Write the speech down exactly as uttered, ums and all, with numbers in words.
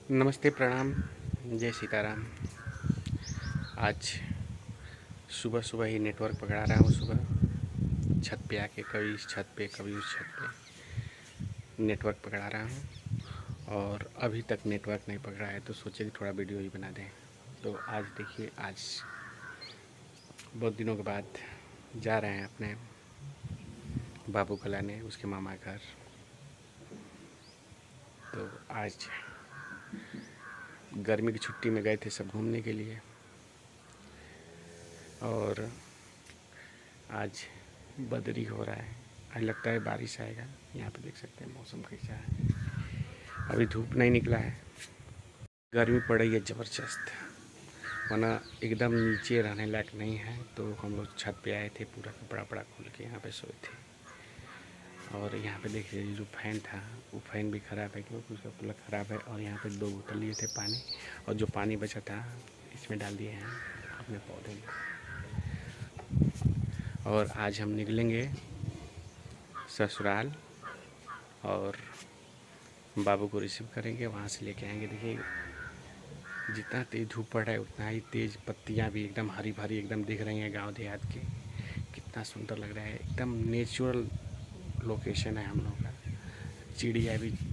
नमस्ते, प्रणाम, जय सीताराम। आज सुबह सुबह ही नेटवर्क पकड़ा रहा हूँ। सुबह छत पे आके कभी इस छत पे कभी उस छत पे नेटवर्क पकड़ा रहा हूँ और अभी तक नेटवर्क नहीं पकड़ा है, तो सोचे कि थोड़ा वीडियो ही बना दें। तो आज देखिए, आज बहुत दिनों के बाद जा रहे हैं अपने बाबू को लाने उसके मामा घर। तो आज गर्मी की छुट्टी में गए थे सब घूमने के लिए, और आज बदरी हो रहा है। आज लगता है बारिश आएगा। यहाँ पे देख सकते हैं मौसम कैसा है। अभी धूप नहीं निकला है, गर्मी पड़ रही है ज़बरदस्त, वरना एकदम नीचे रहने लायक नहीं है। तो हम लोग छत पे आए थे, पूरा कपड़ा वपड़ा खोल के यहाँ पे सोए थे। और यहाँ पे देखिए, जो फैन था वो फैन भी ख़राब है, क्योंकि उसका कूलर ख़राब है। और यहाँ पे दो बोतल लिए थे पानी, और जो पानी बचा था इसमें डाल दिए हैं अपने पौधे में। और आज हम निकलेंगे ससुराल और बाबू को रिसीव करेंगे, वहाँ से लेके आएंगे। देखिए, जितना तेज़ धूप पड़ रहा है उतना ही तेज़ पत्तियाँ भी एकदम हरी भरी एकदम दिख रही हैं गांव देहात की। कितना सुंदर लग रहा है, एकदम नेचुरल लोकेशन है हम लोग का। चिड़िया भी